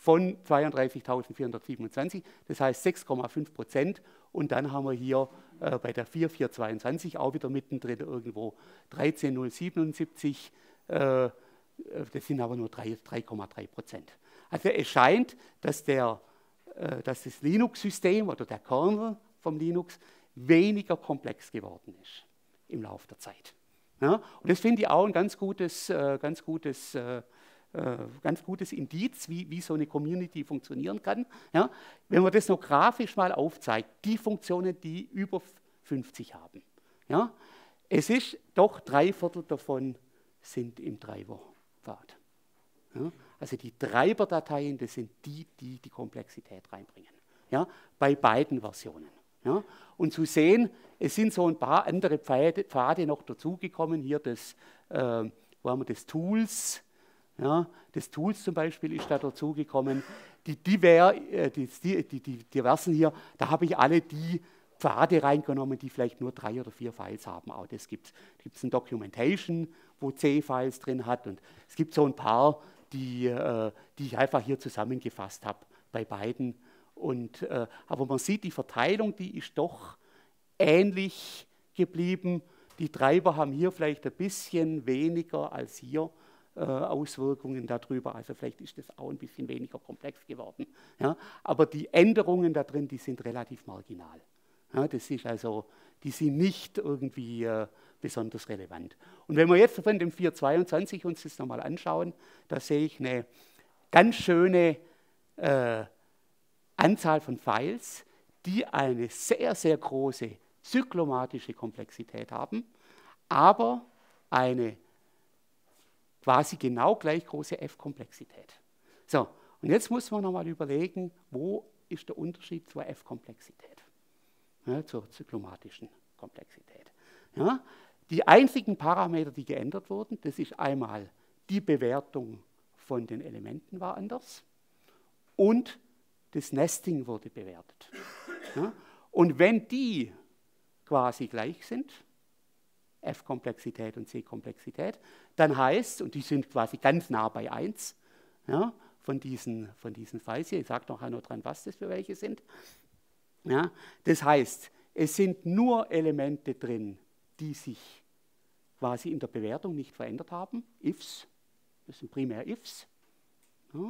von zweiunddreißigtausendvierhundertsiebenundzwanzig, das heißt sechs Komma fünf Prozent. Und dann haben wir hier äh, bei der vier vier zweiundzwanzig auch wieder mittendrin irgendwo dreizehn null siebenundsiebzig. Äh, das sind aber nur drei Komma drei Prozent. Also es scheint, dass, der, äh, dass das Linux-System oder der Kernel vom Linux weniger komplex geworden ist im Laufe der Zeit. Ja? Und das finde ich auch ein ganz gutes, äh, ganz gutes äh, Äh, ganz gutes Indiz, wie, wie so eine Community funktionieren kann. Ja? Wenn man das noch grafisch mal aufzeigt, die Funktionen, die über fünfzig haben. Ja? Es ist doch drei Viertel davon sind im Treiberpfad. Ja? Also die Treiberdateien, das sind die, die die Komplexität reinbringen. Ja? Bei beiden Versionen. Ja? Und zu sehen, es sind so ein paar andere Pfade, Pfade noch dazugekommen. Hier das, äh, wo haben wir das Tools. Ja, das Tools zum Beispiel ist da dazugekommen. Die, Diver, äh, die, die, die, die diversen hier, da habe ich alle die Pfade reingenommen, die vielleicht nur drei oder vier Files haben. Auch das gibt es ein Documentation, wo C-Files drin hat. Und es gibt so ein paar, die, äh, die ich einfach hier zusammengefasst habe bei beiden. Und, äh, aber man sieht, die Verteilung, die ist doch ähnlich geblieben. Die Treiber haben hier vielleicht ein bisschen weniger als hier Auswirkungen darüber, also vielleicht ist das auch ein bisschen weniger komplex geworden. Ja? Aber die Änderungen da drin, die sind relativ marginal. Ja, das ist also, die sind nicht irgendwie äh, besonders relevant. Und wenn wir jetzt von dem vier zweiundzwanzig uns das nochmal anschauen, da sehe ich eine ganz schöne äh, Anzahl von Files, die eine sehr, sehr große zyklomatische Komplexität haben, aber eine quasi genau gleich große F-Komplexität. So, und jetzt muss man nochmal überlegen, wo ist der Unterschied zur F-Komplexität, ja, zur zyklomatischen Komplexität. Ja, die einzigen Parameter, die geändert wurden, das ist einmal die Bewertung von den Elementen war anders und das Nesting wurde bewertet. Ja, und wenn die quasi gleich sind, F-Komplexität und C-Komplexität, dann heißt, und die sind quasi ganz nah bei eins, ja, von diesen, von diesen Files hier, ich sage noch einmal dran, was das für welche sind. Ja, das heißt, es sind nur Elemente drin, die sich quasi in der Bewertung nicht verändert haben, Ifs, das sind primär Ifs, ja,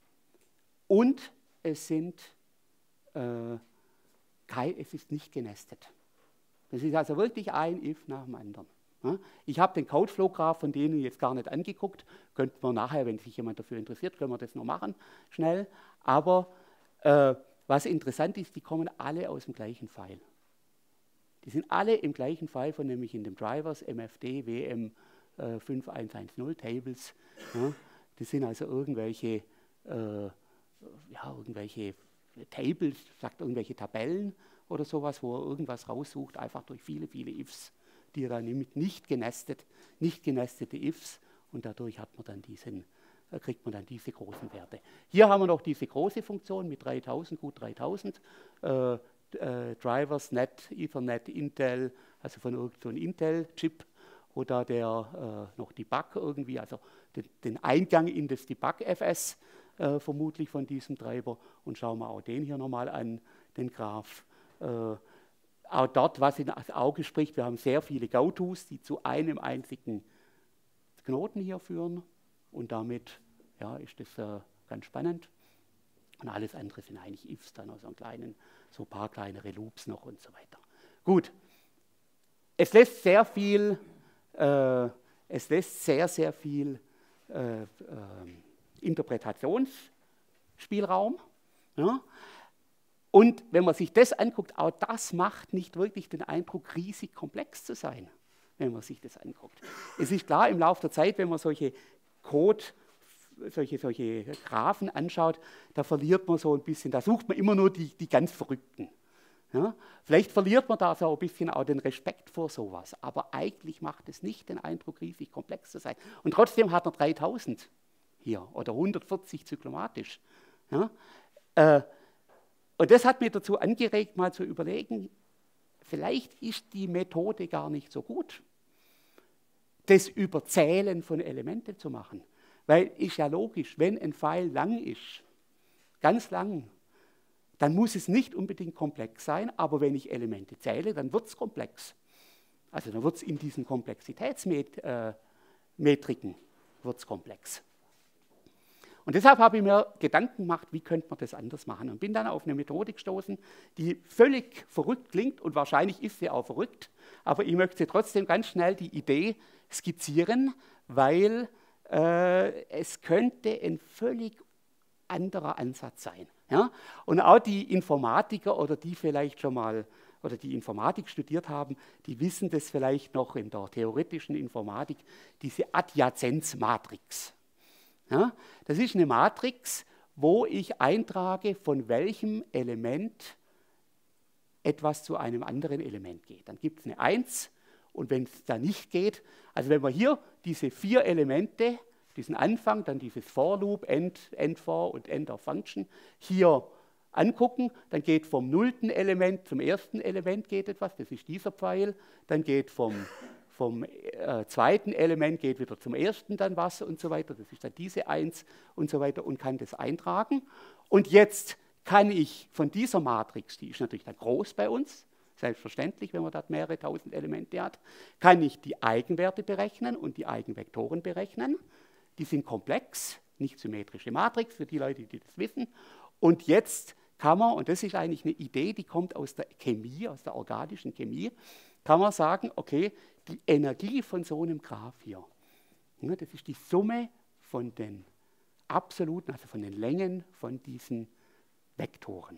und es, sind, äh, kein, es ist nicht genestet. Das ist also wirklich ein If nach dem anderen. Ich habe den Codeflow-Graph von denen jetzt gar nicht angeguckt. Könnten wir nachher, wenn sich jemand dafür interessiert, können wir das noch machen, schnell. Aber äh, was interessant ist, die kommen alle aus dem gleichen File. Die sind alle im gleichen File, von nämlich in dem Drivers, M F D, W M äh, fünf eins eins null Tables. Ja, das sind also irgendwelche, äh, ja, irgendwelche Tables, sagt irgendwelche Tabellen oder sowas, wo er irgendwas raussucht, einfach durch viele, viele Ifs, die er dann nimmt, nicht genestet, nicht genestete Ifs, und dadurch hat man dann diesen, kriegt man dann diese großen Werte. Hier haben wir noch diese große Funktion mit dreitausend, gut dreitausend, äh, äh, Drivers, Net, Ethernet, Intel, also von irgendeinem Intel-Chip, wo da der äh, noch Debug irgendwie, also den, den Eingang in das Debug-F S äh, vermutlich von diesem Treiber, und schauen wir auch den hier nochmal an, den Graph. Äh, auch dort, was in das Auge spricht, wir haben sehr viele Go-Tos, die zu einem einzigen Knoten hier führen, und damit ja, ist das äh, ganz spannend. Und alles andere sind eigentlich Ifs dann, also einen kleinen, so ein paar kleinere Loops noch und so weiter. Gut, es lässt sehr viel, äh, es lässt sehr, sehr viel äh, äh, Interpretationsspielraum. Ja? Und wenn man sich das anguckt, auch das macht nicht wirklich den Eindruck, riesig komplex zu sein, wenn man sich das anguckt. Es ist klar, im Laufe der Zeit, wenn man solche Code, solche, solche Graphen anschaut, da verliert man so ein bisschen, da sucht man immer nur die, die ganz Verrückten. Ja? Vielleicht verliert man da so ein bisschen auch den Respekt vor sowas, aber eigentlich macht es nicht den Eindruck, riesig komplex zu sein. Und trotzdem hat er dreitausend hier oder hundertvierzig zyklomatisch. Ja? Äh, Und das hat mir dazu angeregt, mal zu überlegen, vielleicht ist die Methode gar nicht so gut, das Überzählen von Elementen zu machen. Weil ist ja logisch, wenn ein File lang ist, ganz lang, dann muss es nicht unbedingt komplex sein, aber wenn ich Elemente zähle, dann wird es komplex. Also dann wird es in diesen Komplexitätsmetriken wird's komplex. Und deshalb habe ich mir Gedanken gemacht, wie könnte man das anders machen. Und bin dann auf eine Methode gestoßen, die völlig verrückt klingt und wahrscheinlich ist sie auch verrückt, aber ich möchte trotzdem ganz schnell die Idee skizzieren, weil äh, es könnte ein völlig anderer Ansatz sein. Ja? Und auch die Informatiker oder die vielleicht schon mal oder die Informatik studiert haben, die wissen das vielleicht noch in der theoretischen Informatik, diese Adjazenzmatrix. Ja? Das ist eine Matrix, wo ich eintrage, von welchem Element etwas zu einem anderen Element geht. Dann gibt es eine eins und wenn es da nicht geht, also wenn wir hier diese vier Elemente, diesen Anfang, dann dieses For Loop, End, End For und End of Function, hier angucken, dann geht vom nullten Element zum ersten Element geht etwas, das ist dieser Pfeil, dann geht vom, vom äh, zweiten Element geht wieder zum ersten dann was und so weiter, das ist dann diese eins und so weiter und kann das eintragen. Und jetzt kann ich von dieser Matrix, die ist natürlich dann groß bei uns, selbstverständlich, wenn man dort mehrere tausend Elemente hat, kann ich die Eigenwerte berechnen und die Eigenvektoren berechnen. Die sind komplex, nicht symmetrische Matrix, für die Leute, die das wissen. Und jetzt kann man, und das ist eigentlich eine Idee, die kommt aus der Chemie, aus der organischen Chemie, kann man sagen, okay, die Energie von so einem Graph hier, ja, das ist die Summe von den absoluten, also von den Längen von diesen Vektoren.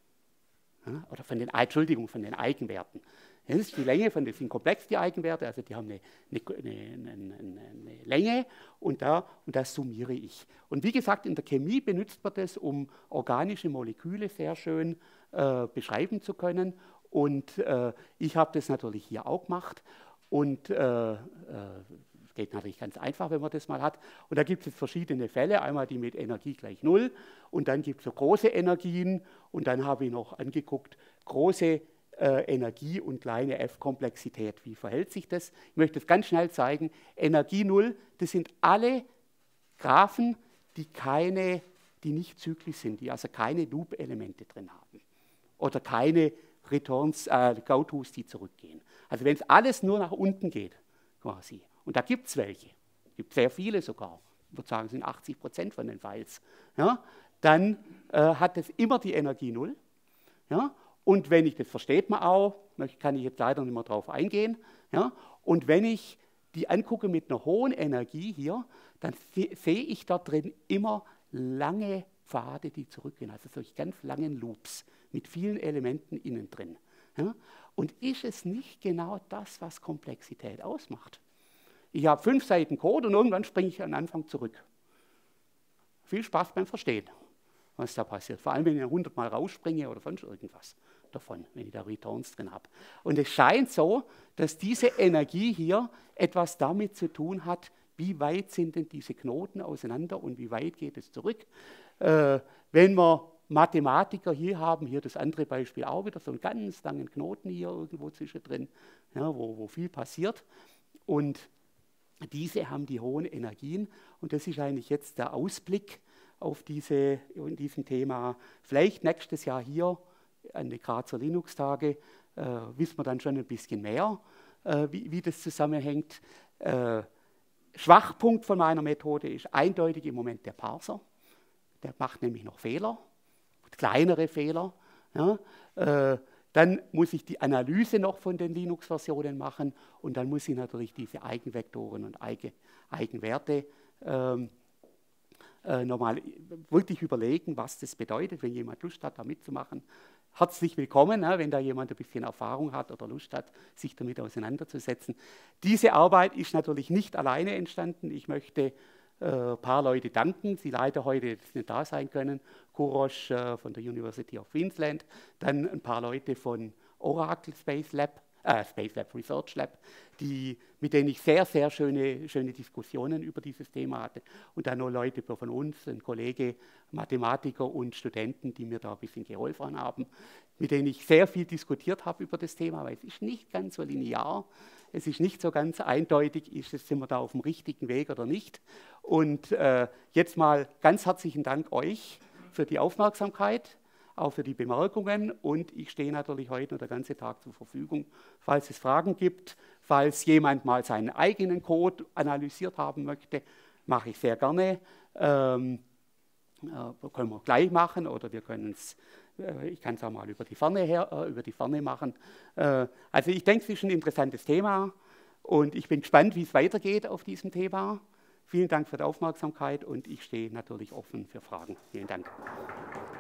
Ja, oder von den, Entschuldigung, von den Eigenwerten. Das ist die Länge, von, das sind komplex die Eigenwerte, also die haben eine, eine, eine, eine Länge und, da, und das summiere ich. Und wie gesagt, in der Chemie benutzt man das, um organische Moleküle sehr schön äh, beschreiben zu können. Und äh, ich habe das natürlich hier auch gemacht. Und äh, äh, geht natürlich ganz einfach, wenn man das mal hat. Und da gibt es verschiedene Fälle, einmal die mit Energie gleich null und dann gibt es so große Energien und dann habe ich noch angeguckt, große äh, Energie und kleine F-Komplexität. Wie verhält sich das? Ich möchte es ganz schnell zeigen. Energie null, das sind alle Graphen, die, keine, die nicht zyklisch sind, die also keine Loop-Elemente drin haben oder keine Returns, äh, Go-Tos, die zurückgehen. Also wenn es alles nur nach unten geht, quasi. Und da gibt es welche, es gibt sehr viele sogar, ich würde sagen, es sind achtzig Prozent von den Files, ja, dann äh, hat es immer die Energie null. Ja, und wenn ich, das versteht man auch, kann ich jetzt leider nicht mehr drauf eingehen, ja, und wenn ich die angucke mit einer hohen Energie hier, dann sehe ich da drin immer lange Pfade, die zurückgehen, also solche ganz langen Loops mit vielen Elementen innen drin. Ja. Und ist es nicht genau das, was Komplexität ausmacht? Ich habe fünf Seiten Code und irgendwann springe ich an den Anfang zurück. Viel Spaß beim Verstehen, was da passiert. Vor allem, wenn ich hundert Mal rausspringe oder sonst irgendwas davon, wenn ich da Returns drin habe. Und es scheint so, dass diese Energie hier etwas damit zu tun hat, wie weit sind denn diese Knoten auseinander und wie weit geht es zurück. Äh, wenn wir Mathematiker hier haben, hier das andere Beispiel auch wieder, so einen ganz langen Knoten hier irgendwo zwischendrin, ja, wo, wo viel passiert. Und diese haben die hohen Energien und das ist eigentlich jetzt der Ausblick auf diese, in diesem Thema. Vielleicht nächstes Jahr hier an den Grazer Linux-Tage äh, wissen wir dann schon ein bisschen mehr, äh, wie, wie das zusammenhängt. Äh, Schwachpunkt von meiner Methode ist eindeutig im Moment der Parser. Der macht nämlich noch Fehler, kleinere Fehler. Ja, äh, Dann muss ich die Analyse noch von den Linux-Versionen machen und dann muss ich natürlich diese Eigenvektoren und Eigen, Eigenwerte ähm, äh, nochmal wirklich überlegen, was das bedeutet, wenn jemand Lust hat, da mitzumachen. Herzlich willkommen, ne, wenn da jemand ein bisschen Erfahrung hat oder Lust hat, sich damit auseinanderzusetzen. Diese Arbeit ist natürlich nicht alleine entstanden. Ich möchte ein äh, paar Leute danken, die leider heute jetzt nicht da sein können. Kurosch äh, von der University of Queensland, dann ein paar Leute von Oracle Space Lab, äh, Space Lab Research Lab, die, mit denen ich sehr, sehr schöne, schöne Diskussionen über dieses Thema hatte. Und dann noch Leute von uns, ein Kollege, Mathematiker und Studenten, die mir da ein bisschen geholfen haben, mit denen ich sehr viel diskutiert habe über das Thema, weil es ist nicht ganz so linear. Es ist nicht so ganz eindeutig, ist es, sind wir da auf dem richtigen Weg oder nicht. Und äh, jetzt mal ganz herzlichen Dank euch für die Aufmerksamkeit, auch für die Bemerkungen, und ich stehe natürlich heute noch den ganzen Tag zur Verfügung, falls es Fragen gibt, falls jemand mal seinen eigenen Code analysiert haben möchte, mache ich sehr gerne. Ähm, äh, können wir gleich machen oder wir können es, äh, ich kann es auch mal über die Ferne her, äh, über die Ferne machen. Äh, also ich denke, es ist ein interessantes Thema und ich bin gespannt, wie es weitergeht auf diesem Thema. Vielen Dank für die Aufmerksamkeit und ich stehe natürlich offen für Fragen. Vielen Dank.